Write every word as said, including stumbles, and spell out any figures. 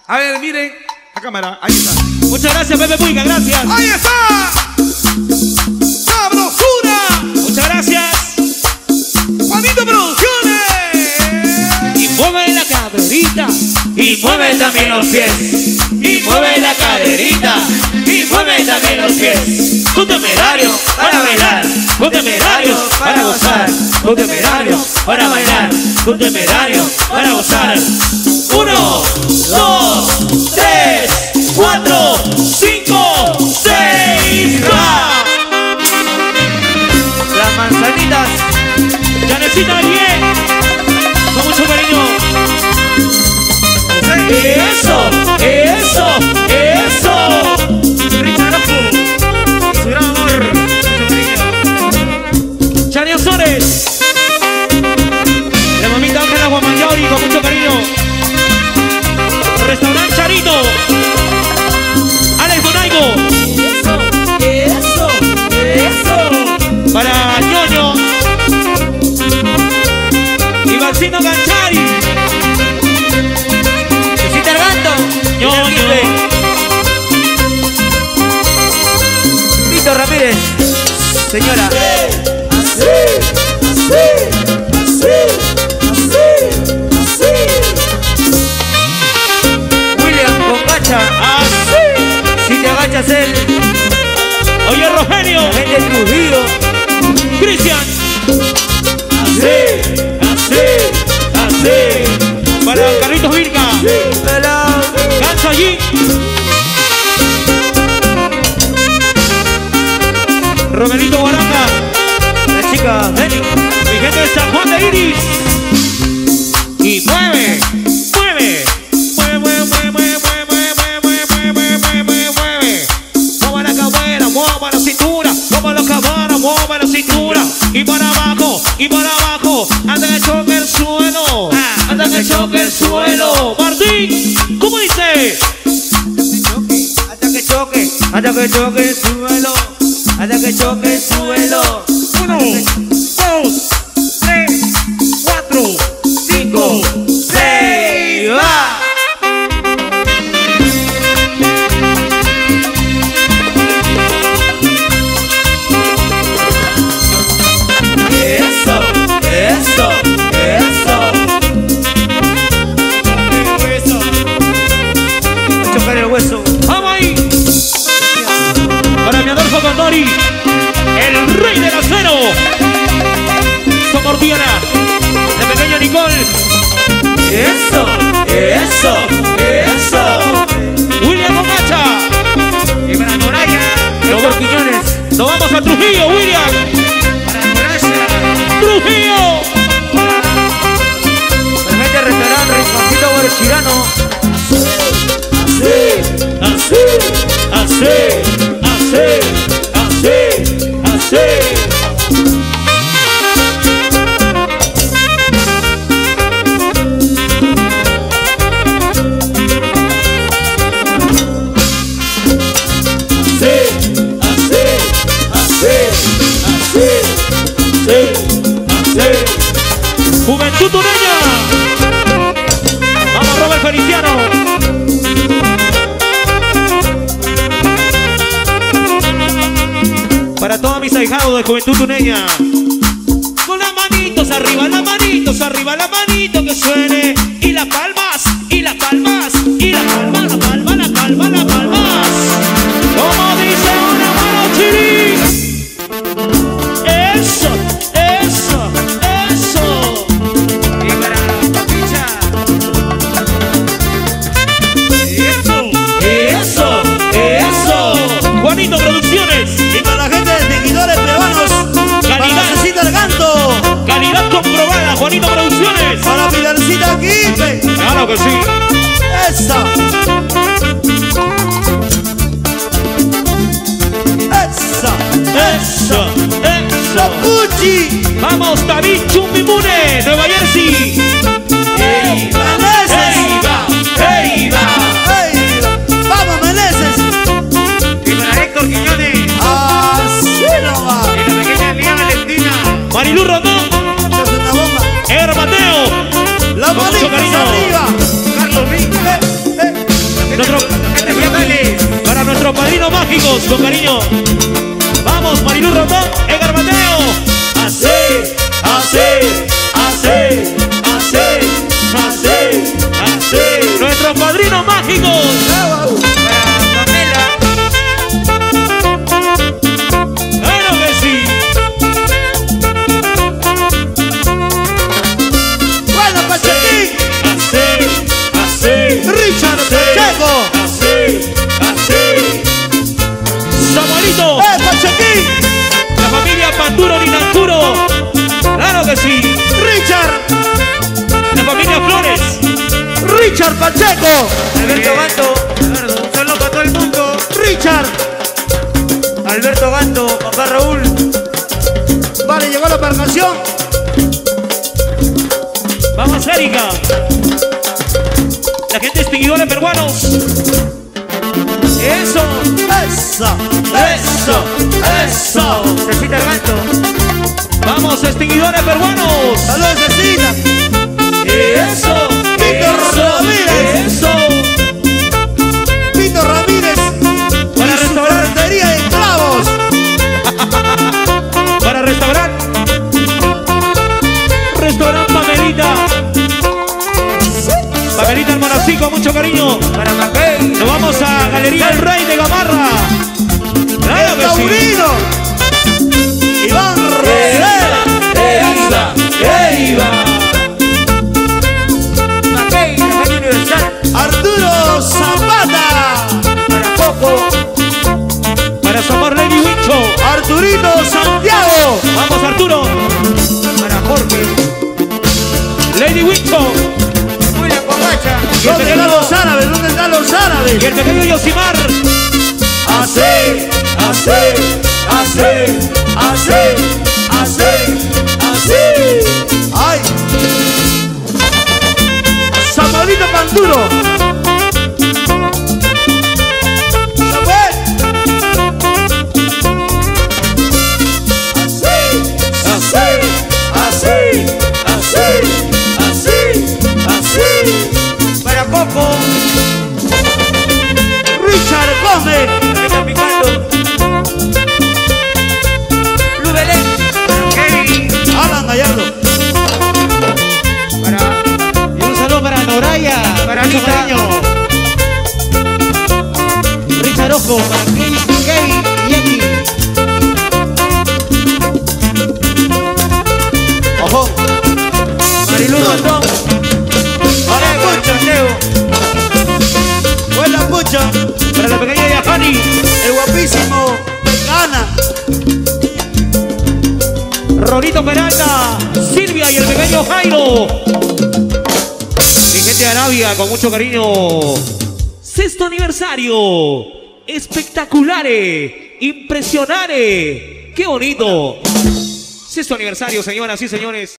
A ver, miren. La cámara, ahí está. Muchas gracias, Pepe Puica, gracias. ¡Ahí está! ¡Sabrosura! Muchas gracias. Juanito Producciones. Y mueve la caderita. Y mueve también los pies. Y mueve la caderita. Y mueve también los pies. Un temerario para bailar. Un temerario para gozar. Un temerario para bailar. Un temerario para gozar. Uno, dos, tres, cuatro, cinco, seis. ¡Va! Las manzanitas. Janecita bien. Con mucho cariño. Eso, eso, eso. Richard Ojo. Su gran amor. Mucho cariño. Chani Ozores. La mamita Ángela Guamanyauri con mucho cariño. Restaurante Charito. Alex Bonaigo. Eso, eso. Para Ñoño. Y Marcino Ganchari. Cita Argando. Ñoño. Víctor Ramírez. Señora. Así, así, así, así, así. William con gacha. Así. Si te agachas él. Oye, Rogelio. Gente Trujillo. Cristian. Así, Así. Así. Para Carlitos Virga. pelado. Cansa allí. Romerito Guaranga. La chica Jenny. Mi gente de San Juan de Iris. Y mueve. Mueve. Mueve, mueve, mueve, mueve, mueve, mueve, mueve, mueve, mueve, mueve, mueve. Mueva la cadera, mueva la cintura. Mueva la cadera, mueva la cintura. Y para abajo, y para abajo. Anda que choque el suelo. Anda que choque el suelo. Martín, ¿cómo dice? Hasta que choque. Hasta que choque el suelo. Hasta que choque el suelo. Uno, dos, tres, cuatro, cinco, ¡Seis! ¡Va! Eso, eso, eso. Va a chocar el hueso. ¡Vamos ahí! Para mi Adolfo Condori, el rey del acero. Somortiana, de pequeño Nicole. Eso, eso, eso. William Comacha. Y para Moraya, Los Quiñones. Nos vamos a Trujillo, William. para Moraya. Trujillo. Permite restaurante Rinconcito Borchirano. Así, Así, así, así, así, así. Juventud Tuneña. Vamos, Robert Feliciano. Para todos mis ahijados de Juventud Tuneña. Con las manitos arriba, las manitos arriba, las manitos que suene. Y las palmas, y las palmas, y las palmas, la palma, la palma, la palmas. Como dice una mano chiri. Eso, eso, eso. Y para Papicha. Eso, eso, eso. Juanito Producciones. y para la gente de seguidores peruanos, para Calidad. Cecita Argando, Calidad comprobada, Juanito Producciones. para Pilarcita Quipe, Claro que sí. esa, esa, Eso, eso. Papuchi, Vamos, David Chumbimune, Nueva Jersey. ¡Ey, va! Meneses, ¡Ey, va! ¡Ey, va! ey, vamos Meneses, Y para Héctor Quiñones. así no va, Y la pequeña Liana Valentina. Marilú Rondón, es una bomba, Edgar Mateo. la Con mucho manita cariño. arriba, Carlos Vinca. eh, eh, Nuestro, para nuestros padrinos mágicos, con cariño. Vamos, Marilu Rondón, Edgar Mateo. Así, así, así, así, así, así. Nuestros padrinos mágicos. Para Pamela. Claro que sí. Bueno, Pachequín. Así, así, Richard así, Pacheco. así, así. Samuelito. ¡Eh, Pachequín! La familia Panduro Ninanturo. Claro que sí. Richard. La familia Flores. Richard Pacheco. Alberto Ganto, un saludo para todo el mundo. Richard. Alberto Ganto, papá Raúl. Vale, llegó la percusión. Vamos, Erika. La gente extinguidora peruanos. Eso. Eso. Eso, eso. Cecita el Ganto. Vamos, extinguidores peruanos. Saludos, Cecina. Eso, Víctor eso, Ramírez. eso. Pito Ramírez. Para y su restaurar. ferretería de clavos. Para restaurar. Restaurant Pamelita. Pamelita el Monací con mucho cariño. Para Macay. Nos vamos a Galería El Rey de Gamarra. Claro que sí. Taurino. Iván ¡Que Rosel. viva! ¡Que viva! Macay, la calle universal. Arturo Zapata. Para Coco. Para su amor Lady Wincho. Arturito Santiago. Vamos, Arturo. Para Jorge. Lady Wincho. William Comacha. Y el ¿Dónde están pequeño, los árabes? ¿Dónde están los y árabes? el pequeño Yosimar. Así, así, así, así, así, así. ¡Ay! Samuelito Panduro. Samuel. Así, así, así, así, así. Para Coco. Richard Gómez. Está picando. Lu Belén. Kevin. Alan Gallardo. Para Y un saludo para Noraya. Para mucho Anita. cariño. Richard Ojo. Para Kevin y Jackie. Ojo. Marilu Rondón. Para Concha, Leo. Buena pucha. Para la pequeña Yahani. El guapísimo. Gana. Ronito Peralta. Silvia y el pequeño Jairo. Mi gente de Arabia, con mucho cariño. Sexto aniversario. Espectaculares. Impresionante. Qué bonito. Sexto aniversario, señoras y señores.